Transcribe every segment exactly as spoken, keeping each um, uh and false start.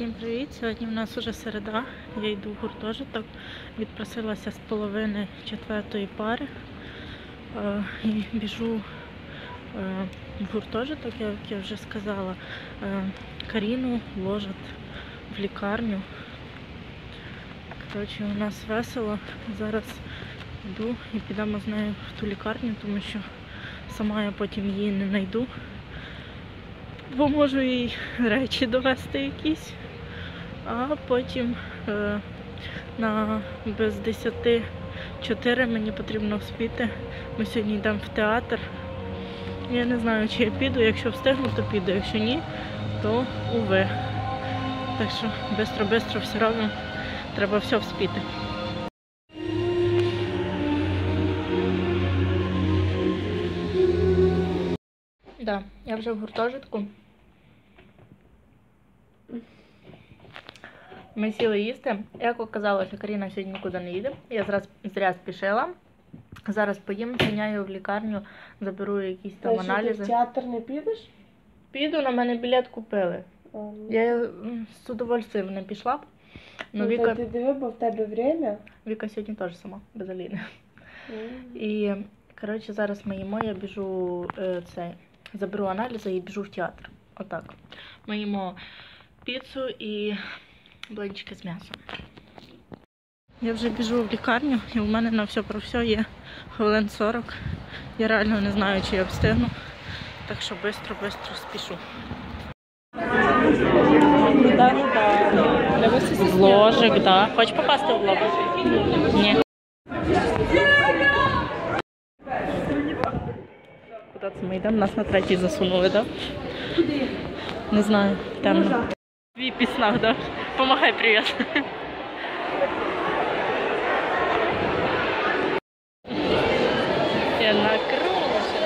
Всім привіт! Сьогодні в нас уже середа, я йду в гуртожиток, відпросилася з половини четвертої пари е, і біжу е, в гуртожиток, як я вже сказала. Е, Каріну ложать в лікарню. Коротше, у нас весело. Зараз йду і підемо з нею в ту лікарню, тому що сама я потім її не знайду. Бо можу їй речі довести якісь, а потім е, на без десяти чотири мені потрібно вспіти. Ми сьогодні йдемо в театр. Я не знаю, чи я піду, якщо встигну, то піду, якщо ні, то уви. Так що бистро-бистро все робимо, треба все вспіти. Да, я вже в гуртожитку. Ми сіли їсти. Як оказалося, Каріна сьогодні нікуди не їде. Я зараз зря спішила. Зараз поїм, зганяю в лікарню, заберу якісь там а аналізи. Ти в театр не підеш? Піду, на мене білет купили. А, ну. Я з удовольствием не пішла б. Ну, Віка... та ти диви, бо в тебе время. Віка сьогодні теж сама, без Аліни. Mm. І, коротше, зараз ми їмо, я біжу, е, цей, заберу аналізи і біжу в театр. Отак. Ми їмо піцу і блинчики з м'ясом. Я вже біжу в лікарню, і у мене на все про все є хвилин сорок. Я реально не знаю, чи я встигну. Так що швидко-швидко спішу. В ложик, так. Да. Хочеш попасти в лоб? Ні. Куди це ми йдемо? Нас на третій засунули, так? Да? Не знаю, темно. Твій піснах, так? Да? Помахай привіт. Я накрылась.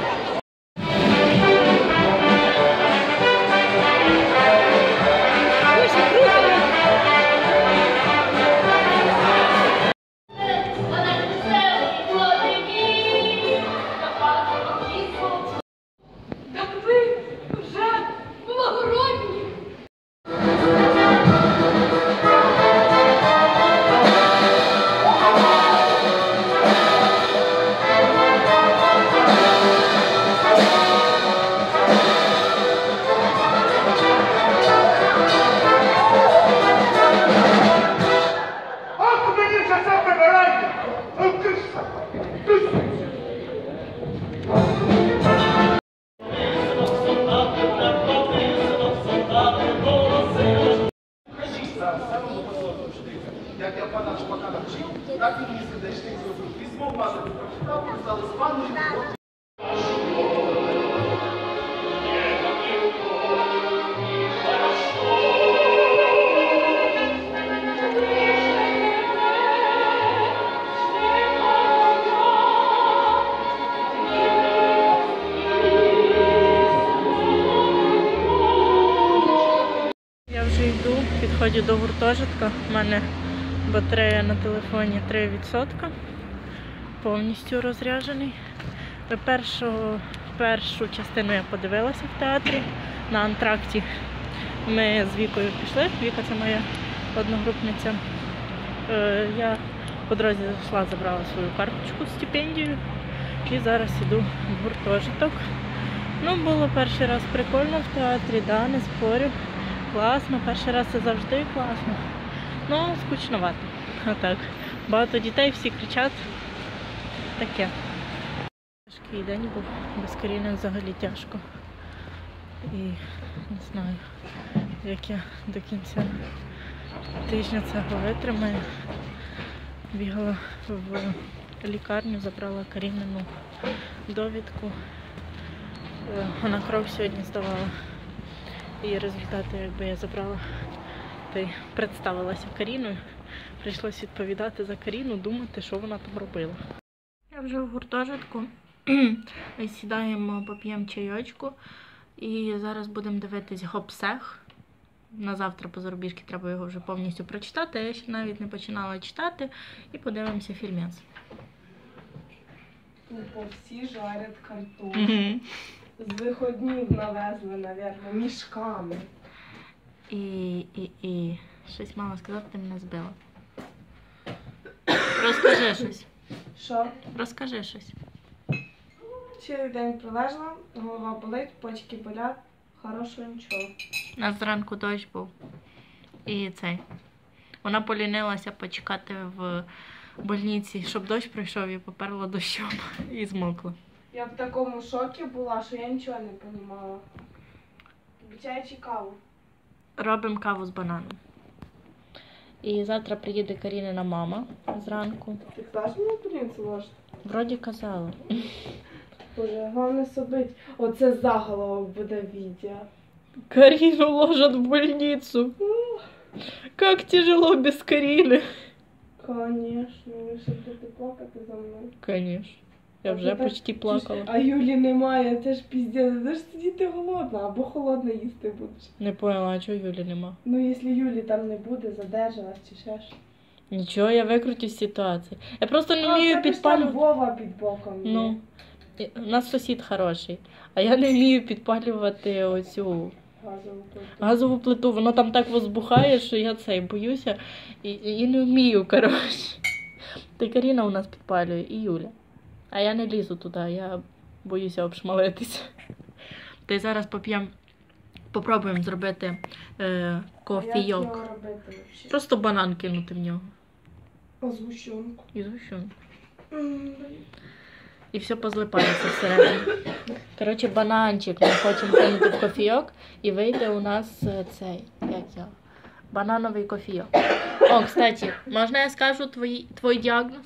Очень круто. Так ви вже благородні. Як я пана Шпакана вчив, так і мені сердечник зробив. Письмо пана прочитав, писали з паною. Я вже йду, підходжу до гуртожитка. У мене батарея на телефоні три відсотки. Повністю розряджений. Першу, першу частину я подивилася в театрі на антракті. Ми з Вікою пішли. Віка це моя одногрупниця. Я по дорозі зайшла, забрала свою карточку з стипендією. І зараз йду в гуртожиток. Ну, було перший раз прикольно в театрі, да, не спорю. Класно, перший раз це завжди класно. Ну, скучновато. Отак. Багато дітей, всі кричать. Таке. Тяжкий день був, без Каріни взагалі тяжко. І не знаю, як я до кінця тижня цього витримаю. Бігала в лікарню, забрала Карінину довідку. Вона кров сьогодні здавала. І результати, якби я забрала, та й представилася Каріною. Прийшлося відповідати за Каріну, думати, що вона там робила. Я вже в гуртожитку. Сідаємо, поп'ємо чайочку. І зараз будемо дивитись Гобсех. На завтра по зарубіжки треба його вже повністю прочитати. Я ще навіть не починала читати. І подивимося фільмець. Тупо всі жарять картоплю. З виходнів навезли, мабуть, мішками. І, і, і. Щось мала сказати, ти мене збила. Розкажи щось. Що? Розкажи щось. Цілий день пролежала, голова болить, почки болять, хорошого нічого. У нас зранку дощ був. І цей. Вона полінилася почекати в больниці, щоб дощ прийшов, і поперла дощом і змокла. Я в такому шокі була, що я нічого не розуміла. Чай чи каву? Робимо каву з бананом. І завтра приїде Карінина мама зранку. Ти знаєш, мені принцу ложити? Вроді казала. Боже, головне собить. Оце заголовок буде відео. Карину ложат в больницу. Как тяжело без Карины. Конечно, ви ще будете плакати за мною. Конечно. Я вже А ти почти так- плакала. А Юлі немає, це ж піздець. Де ж сидіти голодна, або холодно їсти будеш. Не поняла, а чого Юлі нема? Ну, якщо Юлі там не буде, задержалась чи ще ж. Нічого, я викрутю з ситуації. Я просто не А, в вмію тебе ж там підпалювати. Вова під боком є. Ну, і- у нас сусід хороший. А я не вмію підпалювати оцю Газову плиту. газову плиту. Воно там так возбухає, що я цей боюся і, і не вмію, коротше. Та й Каріна у нас підпалює, і Юля. А я не лізу туди, я боюся обшмалитися. Та й зараз поп'ємо, попробуємо зробити е, А як кофійок. його робити взагалі? Просто банан кинути в нього. А згущенку? І згущенку. М, І все позлипається всередині. Коротше, бананчик ми хочемо кинути в кофійок, і вийде у нас е, цей, як я, банановий кофійок. О, кстати, можна я скажу твій, твій діагноз?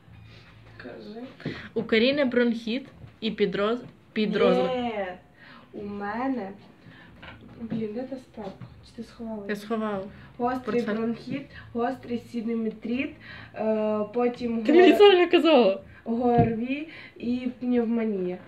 Кажи. У Каріни бронхіт і підроз... підрозок. Ні, у мене... Блін, де та справка? Чи ти сховала? Я сховала. Гострий Портфель. бронхіт, гострий сідеметрит, е, потім Ти мені го- сам казала. ГОРВІ і пневмонія.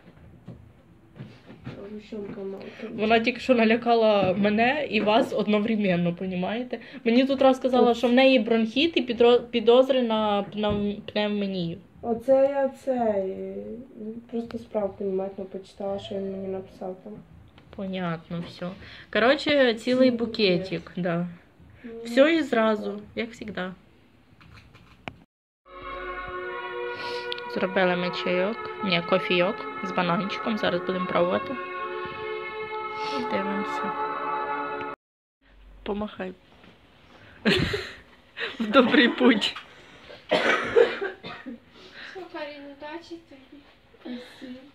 Згущенка мала. Вона тільки що налякала мене і вас одновременно, понімаєте? Мені тут раз сказала, що в неї бронхіт і підро... підозри на пнев- пневмонію. Оце я цей. Просто справку внимательно почитала, що він мені написав там. Понятно, все. Коротше, цілий букетик, да. Все і зразу, як завжди. Зробили ми чайок, ні, кофійок з бананчиком. Зараз будемо пробувати. Дивимося. Помахай. В добрий путь. Що, Карі, удачі тобі. Спасибо.